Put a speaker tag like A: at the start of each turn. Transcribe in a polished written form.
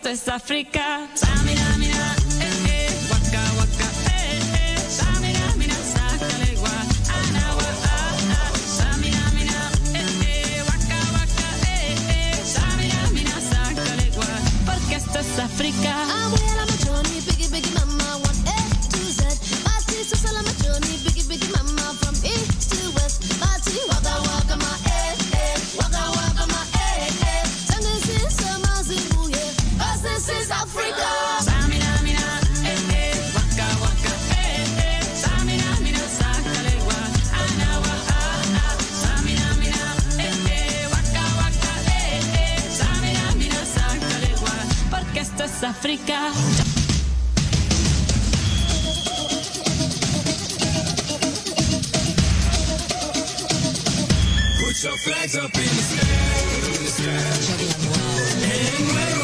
A: es África. Samina, mina, waka, waka, samina, mina, sakalegua, anawa, samina, mina, waka, waka, samina, mina, sakalegua, porque esto es África. África.
B: Put your flags up in the sky, and wave